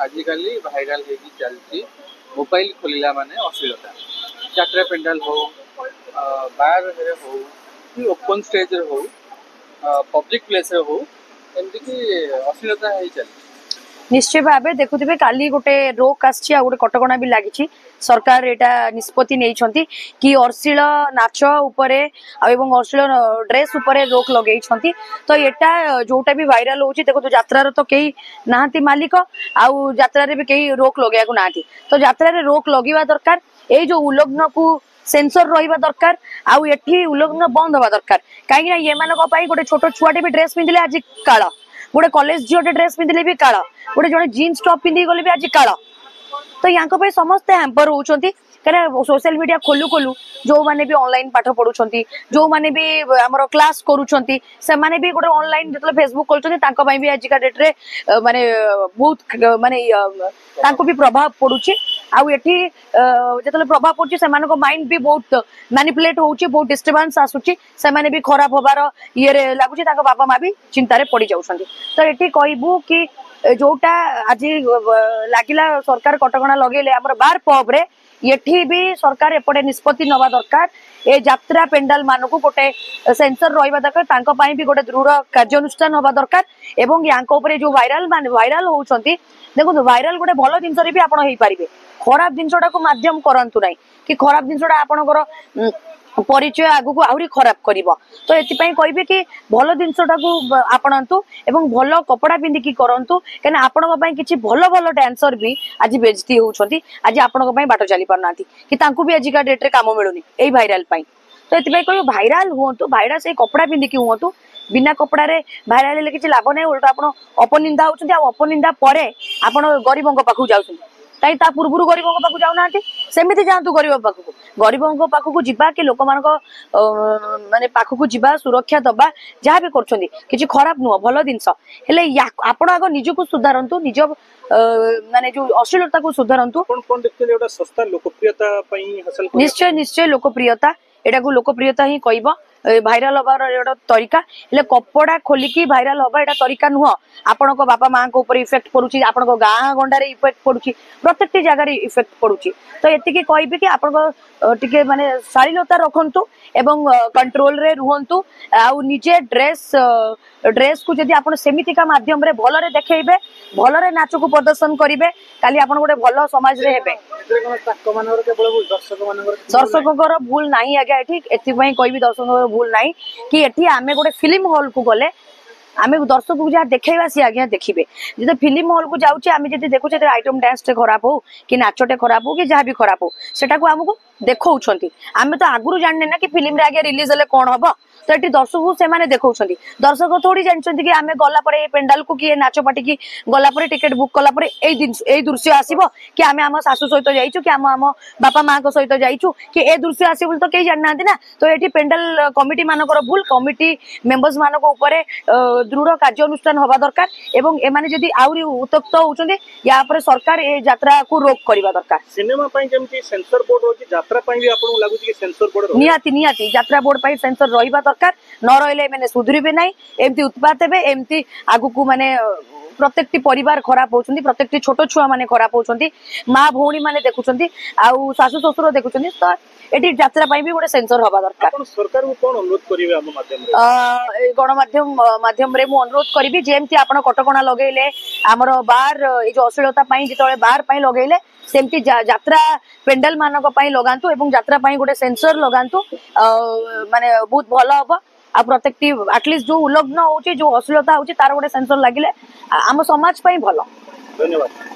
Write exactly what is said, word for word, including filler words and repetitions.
आजिकल viral होगी चलती mobile खोलिला माने अश्लीलता यात्रा पेंडाल हो बार हो कि ओपन स्टेज हो पब्लिक प्लेस हो एमती कि अश्लीलता है चलती निश्चय भाव देखुवे काली गोटे रोक आसी गोटे कटकणा भी लगी सरकार एटा निष्पत्ति नहीं कि अश्लील नाच उपरे एवं अश्लील ड्रेस उपरे रोक लगे तो एटा जोटा भी वायरल हो देखो यात्रार तो कई ना मालिक आउ यात्रार भी कई रोक लगे ना तो यात्रार रोक लगे दरकार ये जो उल्लंघन को सेंसर रहा दरकार आउ एठी उल्लंघन बंद हवा दरकार कहीं ये गोटे छोट छुआटे भी ड्रेस पिंधिले आज काल गोटे कॉलेज झीटे ड्रेस पिंधिले भी काल गोटे जड़े जीन्स टॉप पिंधि गले भी आज काल तो यहाँ समस्ते हैम्पर होती कहीं सोशल मीडिया खोलू खोलू जो माने भी ऑनलाइन पाठ पढ़ुंट जो माने भी आमर क्लास करुँच से माने भी गोटे ऑनलाइन जो फेसबुक कर भी आजिका डेट रे माने बहुत माने भी प्रभाव पड़ुछि आउ एठी जतले प्रभाव पड़ुछि से मानको माइंड भी बहुत मैनिपुलेट होउछि बहुत डिस्टर्बेंस आसुछि से माने भी खराब होबार ये रे लागुछि ताको बापा माँ भी चिंता रे पड़ी जाउछन्ति तो एठी कहबू कि जोटा आज लागिला सरकार कटकणा लगेले हमर बार पब रे एठी भी सरकार एपटे निष्पत्ति नवा दरकार ए यात्रा पेंडाल मानकु गोटे सेंसर रहिबा दरकार तांको पई भी गोटे दृढ़ कार्यानुष्ठान होबा दरकार एवं यांको ऊपर जो वायरल मान वायरल होउछन्ति देखो वायरल गोटे भलो जिंस रे भी आपण हेई पारिबे खराब जिनसटा को माध्यम करंतु नाही कि खराब जिनसटा आपणकर परिचय आगु आहरी खराब करिवो तो एतिपई कहबे कि भलो जिनसटा को आपणंतु एवं भलो कपड़ा पिंधिकी करंतु केना आपणक पई किछि भलो भलो डांसर भी आज बेइज्जती होउछंती आज आपणक पई बाटो चली परनांती कि तांकु भी आजिका डेट रे काम मिलुनी एई वायरल पई तो एतिपई कहबे वायरल हुंतु वायरल से कपड़ा पिंधिकी हुंतु बिना कपड़ा रे वायरल ले किछि लाभ नै उल्टा आपण अपनिंदा होउछंती आ अपनिंदा परे आपण गरीबंक पाखु जाउछंती कहीं ता पूर्व गरीबों पाक जाऊना सेमती जातु गरीब पाखक गरीबों पाखक जा कि लोक मान माने पाखक जा सुरक्षा दबा जहाँ भी कर खराब नुह भल जिनस आपण आग निजक सुधारतु निज माने जो अश्लीलता को सुधारतु निश्चय निश्चय लोकप्रियता एटा को लोकप्रियता ही कहब भाइराल हबार तरीका हेले कपड़ा खोलिकी भाइराल हबा एटा तरीका नुह आपण बापा माँ को ऊपर इफेक्ट पड़ुछि आपण गाँ गंडारे इफेक्ट पड़ुछि प्रत्येक जगह इफेक्ट पड़ुछि तो एतिकी कहबी कि आपण टिके माने शालीनता रखंतु एवं कंट्रोल रे रुहंतु आउ निजे ड्रेस ड्रेस को जदि आपण सेमितिका माध्यम रे भलरे देखैबे भलरे नाच को प्रदर्शन करिवे काली आपण गोटे भल समाज रे हेबे दर्शकों भूल नहीं आज्ञा एठी एथिपई कहबी दर्शकों भूल नहीं कि एठी आमे गोटे फिल्म हॉल को गले आमे दर्शक को जहाँ देखा सी आज्ञा देखिए जो फिल्म हॉल को जाऊे आम जब देखुचे आइटम डांस टे खराब हो कि नाचटे खराब हो कि जहाँ भी खराब हो सेटा को आमको देखौछंती आमे तो आगुरु जानने ना कि फिल्म रे आगे रिलीज हेले कोन हबो तो एटी दर्शक से माने देखौछंती दर्शक थोड़ी जानछंती कि आमे गला परे पेंडाल को कि नाच पाटी की गला परे टिकट बुक कला परे एई दिन एई दृश्य आसीबो कि आमे हम सासु सहित जाइछु कि हम हम बापा माँ को सहित जाइछु कि ए दृश्य आसीबो तो केई जाननांती ना तो एटी पेंडाल कमिटी मानकर भूल कमिटी मेंबर्स मानको ऊपर दृढ़ कार्यानुष्ठान होबा दरकार एवं एमाने जदि आउरी उत्तक्त होउछंती या पर सरकार ए यात्रा को रोक करबा दरकार सिनेमा पई जेमति सेंसर बोर्ड होची यात्रा पई भी आपन लागु कि सेंसर बोर्ड नियाती नियाती यात्रा बोर्ड पई सेंसर रहिबा दरकार न रहिले माने सुधुरिबे नै एमती उत्पात हेबे एमती आगु को माने प्रत्येक परिवार खराब होउछंती प्रत्येक छोट छुआ माने खराब होउछंती माँ भौणी माने देखुछंती आउ सासु ससुर देखुछंती तो एटी यात्रा पई भी गोटे सेंसर होबा दरकार आपण सरकार को कोन अनुरोध करिवे हम माध्यम रे अ गणमाध्यम माध्यम रे मु अनुरोध करिवि जेमती आपण कटकणा लगेइले हमर बार ए जो अश्लीलता पई जेतले बार पई लगेइले सेमती यात्रा पेंडल मानक पई लगांतु एवं यात्रा पई गोटे सेंसर लगांतु माने बहुत भलो हबो आ प्रत्येक एटलिस्ट जो उल्लंघन होची जो अश्लीलता होची तार गोटे सेंसर लागिले आम समाज पई भलो धन्यवाद।